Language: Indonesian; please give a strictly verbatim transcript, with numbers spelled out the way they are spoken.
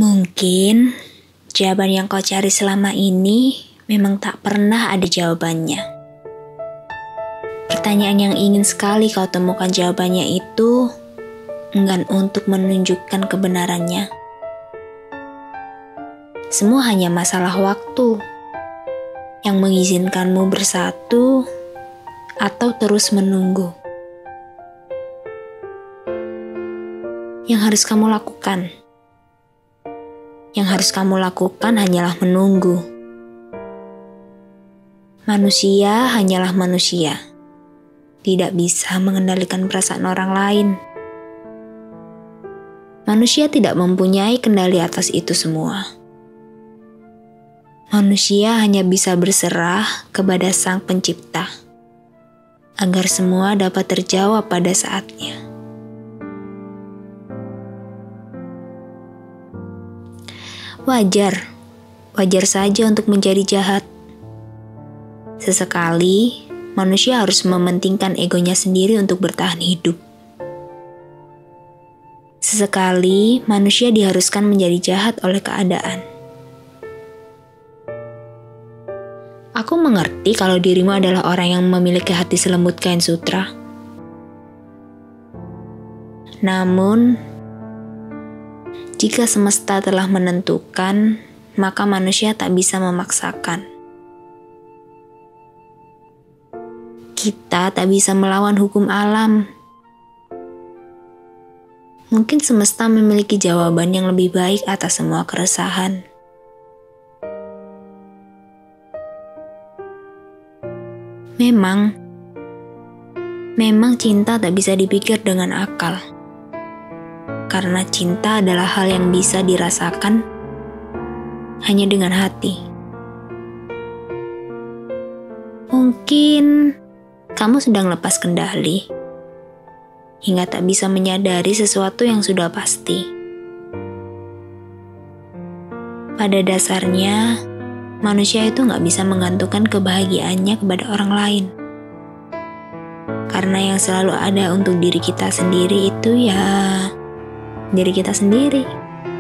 Mungkin jawaban yang kau cari selama ini memang tak pernah ada jawabannya. Pertanyaan yang ingin sekali kau temukan jawabannya itu enggan untuk menunjukkan kebenarannya. Semua hanya masalah waktu yang mengizinkanmu bersatu atau terus menunggu. Yang harus kamu lakukan, yang harus kamu lakukan hanyalah menunggu. Manusia hanyalah manusia, tidak bisa mengendalikan perasaan orang lain. Manusia tidak mempunyai kendali atas itu semua. Manusia hanya bisa berserah kepada Sang Pencipta, agar semua dapat terjawab pada saatnya. Wajar, wajar saja untuk menjadi jahat. Sesekali, manusia harus mementingkan egonya sendiri untuk bertahan hidup. Sesekali, manusia diharuskan menjadi jahat oleh keadaan. Aku mengerti kalau dirimu adalah orang yang memiliki hati selembut kain sutra. Namun, jika semesta telah menentukan, maka manusia tak bisa memaksakan. Kita tak bisa melawan hukum alam. Mungkin semesta memiliki jawaban yang lebih baik atas semua keresahan. Memang, memang cinta tak bisa dipikir dengan akal. Karena cinta adalah hal yang bisa dirasakan hanya dengan hati. Mungkin kamu sedang lepas kendali, hingga tak bisa menyadari sesuatu yang sudah pasti. Pada dasarnya, manusia itu gak bisa menggantungkan kebahagiaannya kepada orang lain. Karena yang selalu ada untuk diri kita sendiri itu ya diri kita sendiri.